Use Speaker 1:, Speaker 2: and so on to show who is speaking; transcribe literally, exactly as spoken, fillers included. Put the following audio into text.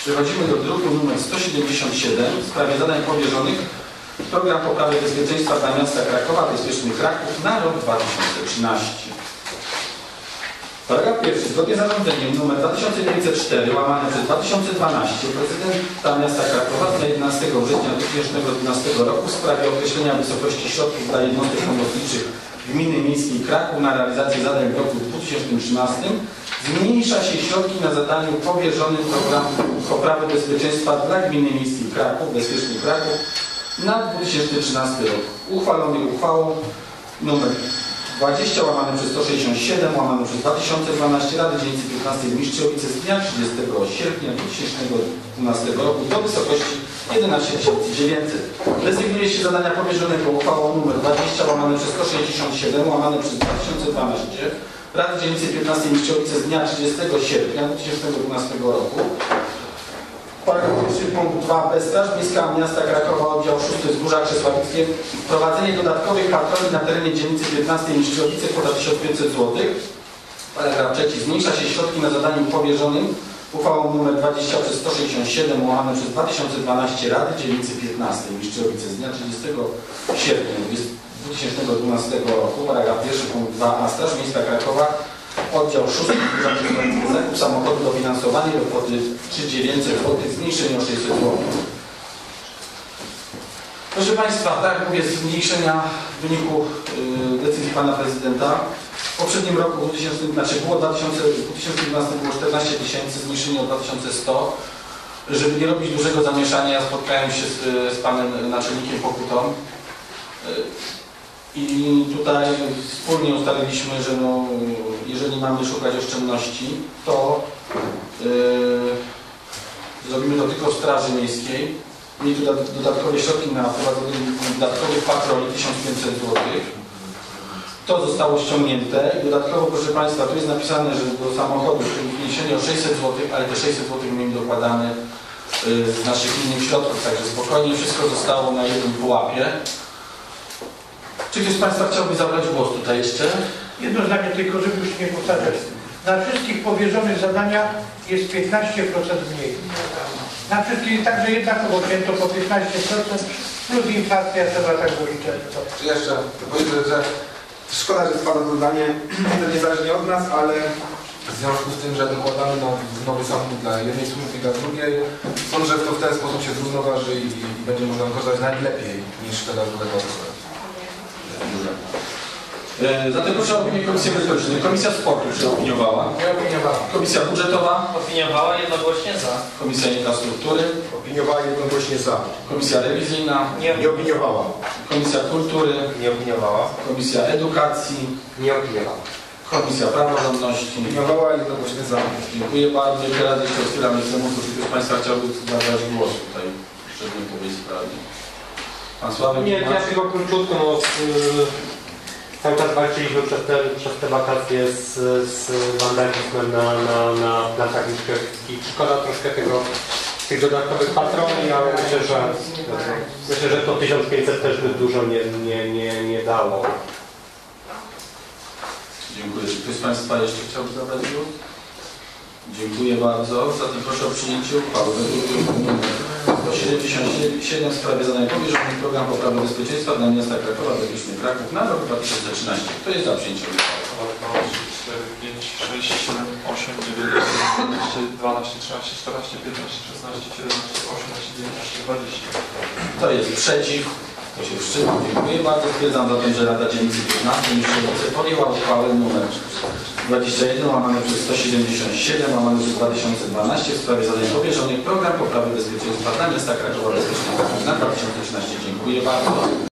Speaker 1: Przechodzimy do druku nr sto siedemdziesiąt siedem w sprawie zadań powierzonych Program Poprawy Bezpieczeństwa dla Miasta Krakowa Bezpieczny Kraków na rok dwa tysiące trzynasty. Paragraf pierwszy. Zgodnie z zarządzeniem nr dwa tysiące dziewięćset cztery łamane przez dwa tysiące dwanaście prezydenta Miasta Krakowa z dnia jedenastego września dwa tysiące dwunastego roku w sprawie określenia wysokości środków dla jednostek pomocniczych Gminy Miejskiej Kraków na realizację zadań w roku dwa tysiące trzynastym zmniejsza się środki na zadaniu powierzonym Programu Poprawy Bezpieczeństwa dla Gminy Miejskiej Kraków, Bezpieczny Kraków na dwa tysiące trzynasty rok. Uchwalony uchwałą nr dwadzieścia łamane przez sto sześćdziesiąt siedem łamane przez dwa tysiące dwanaście Rady Dzielnicy piętnastej w Mistrzowice z dnia trzydziestego sierpnia dwa tysiące dwunastego roku do wysokości jedenaście tysięcy dziewięćset. Rezygnuje się zadania powierzonego uchwałą nr dwadzieścia łamane przez sto sześćdziesiąt siedem łamane przez dwa tysiące dwanaście Rady Dzielnicy piętnastej w Mistrzowice z dnia trzydziestego sierpnia dwa tysiące dwunastego roku. Paragraf pierwszy punkt dwa b. Straż Miejska Miasta Krakowa, oddział szósty Wzgórza Krzesławickie. Wprowadzenie dodatkowych patroli na terenie dzielnicy piętnastej Mistrzowice kwota tysiąc pięćset złotych. Paragraf trzeci. Zmniejsza się środki na zadaniu powierzonym uchwałą nr dwadzieścia przez sto sześćdziesiąt siedem łamane przez dwa tysiące dwanaście Rady Dzielnicy piętnastej Mistrzowice z dnia trzydziestego sierpnia dwa tysiące dwunastego roku. Paragraf pierwszy punkt dwa a. Straż Miejska Krakowa, oddział szósty zakup samochodu dofinansowanie do kwoty trzy tysiące dziewięćset złotych, zmniejszenie o sześćset złotych. Proszę Państwa, tak jak mówię, zmniejszenia w wyniku yy, decyzji Pana Prezydenta. W poprzednim roku, w dwutysięcznym, znaczy było dwa tysiące dwunastym było czternaście tysięcy, zmniejszenie o dwa tysiące sto. Żeby nie robić dużego zamieszania, ja spotkałem się z, z Panem Naczelnikiem Pokutą. Yy, I tutaj wspólnie ustaliliśmy, że no, jeżeli mamy szukać oszczędności, to yy, zrobimy to tylko w Straży Miejskiej. Mieli tu dodatkowe środki na prowadzenie dodatkowych patroli tysiąc pięćset złotych. To zostało ściągnięte i dodatkowo, proszę Państwa, tu jest napisane, że do samochodu wniesienie o sześćset złotych, ale te sześćset złotych mieli dokładane yy, z naszych innych środków, także spokojnie wszystko zostało na jednym pułapie. Czy ktoś z Państwa chciałby zabrać głos tutaj jeszcze?
Speaker 2: Jedno zdanie tylko, żeby już nie powtarzać. Na wszystkich powierzonych zadaniach jest piętnaście procent mniej. Na wszystkich także jednakowo wzięto po piętnaście procent plus inflacja, trzeba tak doliczać.
Speaker 3: Czy jeszcze powiedzmy, że szkoda, że spada to zdanie, to niezależnie od nas, ale w związku z tym, że dokładamy nowy samochód dla jednej służby i dla drugiej, sądzę, że to w ten sposób się zrównoważy i, i będzie można korzystać najlepiej niż tego dodatkowe.
Speaker 1: E, zatem proszę o opinię Komisji Merytorycznej. Komisja Sportu opiniowała.
Speaker 3: Nie opiniowała.
Speaker 1: Komisja Budżetowa.
Speaker 4: Opiniowała jednogłośnie za.
Speaker 1: Komisja Infrastruktury.
Speaker 3: Opiniowała jednogłośnie za.
Speaker 1: Komisja Rewizyjna.
Speaker 4: Nie,
Speaker 3: Nie opiniowała.
Speaker 1: Komisja Kultury.
Speaker 4: nie opiniowała.
Speaker 1: Komisja Edukacji.
Speaker 3: Nie opiniowała.
Speaker 1: Komisja Praworządności.
Speaker 3: Opiniowała jednogłośnie za.
Speaker 1: Dziękuję bardzo. I teraz jeszcze otwieramy samochód. Czy ktoś z Państwa chciałby zabrać głos tutaj w przedmiotowej sprawie? Pan Sławek?
Speaker 5: Nie, ja tylko króciutko. No, yy, cały czas walczyliśmy przez te, przez te wakacje z, z wandalizmem na, na, na placach mieszkańskich. Szkoda troszkę tego, tych dodatkowych patroli, ale myślę, że myślę, że to tysiąc pięćset też by dużo nie, nie, nie, nie dało.
Speaker 1: Dziękuję. Czy ktoś z Państwa jeszcze chciałby zabrać głos? Dziękuję bardzo. Zatem proszę o przyjęcie uchwały. sto siedemdziesiąt siedem w sprawie zadań powierzonych Program Poprawy Bezpieczeństwa dla Miasta Krakowa Bezpieczny Kraków na rok dwa tysiące trzynasty. Kto jest za przyjęciem uchwały?
Speaker 6: trzy, cztery, pięć, sześć, siedem, osiem, dziewięć, dziesięć, dwanaście, trzynaście, czternaście, piętnaście, szesnaście, siedemnaście, osiemnaście, dziewiętnaście, dwadzieścia.
Speaker 1: Kto jest przeciw? Kto się wstrzymał? Dziękuję bardzo. Stwierdzam zatem, że Rada Dzielnicy piętnastej Mistrzowice podjęła uchwałę nr dwadzieścia jeden łamane przez sto siedemdziesiąt siedem łamane przez dwa tysiące dwanaście w sprawie zadań powierzonych Program Poprawy Bezpieczeństwa dla Miasta Krakowa Bezpiecznego na dwa tysiące trzynasty. Dziękuję bardzo.